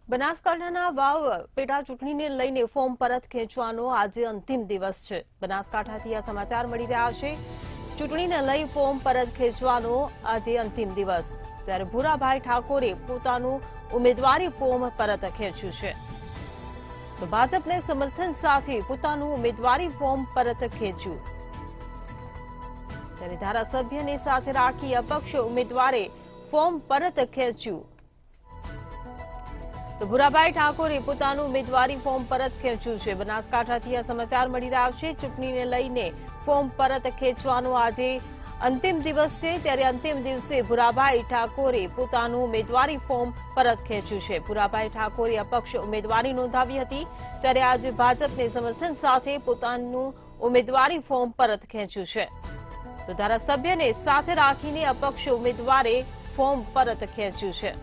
બનાસકાંઠાના વાવ પેટા ચૂંટણીને લઈને ફોર્મ પરત ખેંચવાનો આજે અંતિમ દિવસ છે। બનાસકાંઠાથી આ સમાચાર મળી રહ્યા છે। ચૂંટણીને લઈ ફોર્મ પરત ખેંચવાનો આજે અંતિમ દિવસ। ત્યારે ભૂરાભાઈ ઠાકોરે પોતાનું ઉમેદવારી ફોર્મ પરત ખેંચ્યું છે। તો ભાજપને સમર્થન સાથે પોતાનું ઉમેદવારી ફોર્મ પરત ખેંચ્યું। ત્યારે ધારાસભ્યને સાથે રાખી અપક્ષ ઉમેદવારે ફોર્મ પરત ખેંચ્યું। તો ભૂરાભાઈ ઠાકોરે પોતાનું ઉમેદવારી ફોર્મ પરત ખેંચ્યું છે। બનાસકાંઠાથી આ સમાચાર મળી રહ્યા છે। ચૂંટણીને લઈને ફોર્મ પરત ખેંચવાનો આજે અંતિમ દિવસ છે। ત્યારે અંતિમ દિવસે ભૂરાભાઈ ઠાકોરે પોતાનું ઉમેદવારી ફોર્મ પરત ખેંચ્યું છે। ભૂરાભાઈ ઠાકોરે અપક્ષ ઉમેદવારી નોંધાવી હતી। ત્યારે આજે ભાજપને સમર્થન સાથે પોતાનું ઉમેદવારી ફોર્મ પરત ખેંચ્યું છે। તો ધારાસભ્યને સાથે રાખીને અપક્ષ ઉમેદવારે ફોર્મ પરત ખેંચ્યું છે।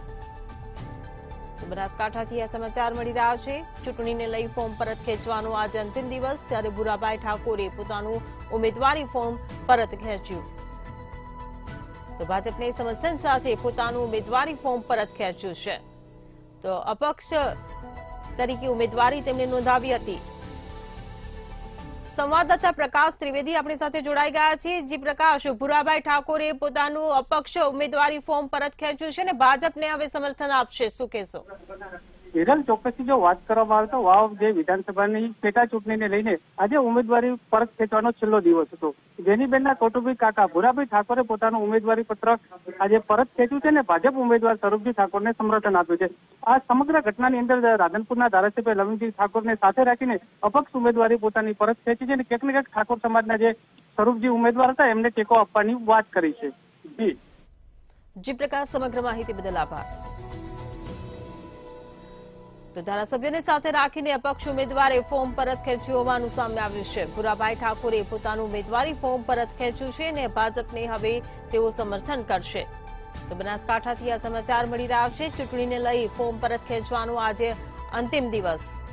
બનાસકાંઠાથી આ સમાચાર મળી રહ્યા છે। ચૂંટણીને લઈ ફોર્મ પરત ખેંચવાનો આજે અંતિમ દિવસ। ત્યારે ભૂરાભાઈ ઠાકોરે પોતાનું ઉમેદવારી ફોર્મ પરત ખેંચ્યું। તો ભાજપને સમર્થન સાથે પોતાનું ઉમેદવારી ફોર્મ પરત ખેંચ્યું છે। તો અપક્ષ તરીકે ઉમેદવારી તેમણે નોંધાવી હતી। સંવાદદાતા પ્રકાશ ત્રિવેદી આપણી સાથે જોડાઈ ગયા છે। જી પ્રકાશ, ભૂરાભાઈ ઠાકોરે પોતાનું અપક્ષ ઉમેદવારી ફોર્મ પરત ખેંચ્યું છે અને ભાજપને હવે સમર્થન આપશે, શું કહેશો? હિરલ, ચોક્કસથી જો વાત કરવામાં આવે તો વાવ જે વિધાનસભાની પેટા ચૂંટણીને લઈને આજે ઉમેદવારી પરત ખેંચવાનો છેલ્લો દિવસ હતો। જેનીબેનના કૌટુંબિક કાકા ભૂરાભાઈ ઠાકોરે પોતાનું ઉમેદવારી પત્ર આજે પરત ખેંચ્યું છે અને ભાજપ ઉમેદવાર સ્વરૂપજી ઠાકોરને સમર્થન આપ્યું છે। આ સમગ્ર ઘટનાની અંદર રાધનપુરના ધારાસભ્ય લવિંગજી ઠાકોરને સાથે રાખીને અપક્ષ ઉમેદવારી પોતાની પરત ખેંચી છે અને ક્યાંક ને ક્યાંક ઠાકોર સમાજના જે સ્વરૂપજી ઉમેદવાર હતા એમને ટેકો આપવાની વાત કરી છે। જી પ્રકાશ, સમગ્ર માહિતી બદલ આભાર। તો ધારાસભ્યને સાથે રાખીને અપક્ષ ઉમેદવારે ફોર્મ પરત ખેંચ્યું હોવાનું સામે આવ્યું છે। ભૂરાભાઈ ઠાકોરે પોતાનું ઉમેદવારી ફોર્મ પરત ખેંચ્યું છે અને ભાજપને હવે તેઓ સમર્થન કરશે। તો બનાસકાંઠાથી આ સમાચાર મળી રહ્યા છે। ચૂંટણીને લઈ ફોર્મ પરત ખેંચવાનો આજે અંતિમ દિવસ।